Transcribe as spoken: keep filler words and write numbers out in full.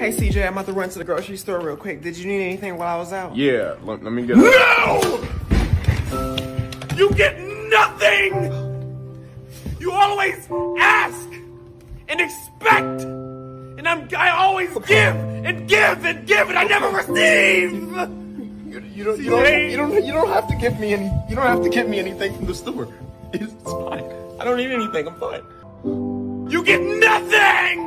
Hey, C J, I'm about to run to the grocery store real quick. Did you need anything while I was out? Yeah, let, let me get No! You get nothing! You always ask and expect! And I'm, I always give and give and give and I never receive! You, you, don't, you, don't, you, don't, you don't have to give me any, you don't have to give me anything from the store. It's fine. I don't need anything, I'm fine. You get nothing!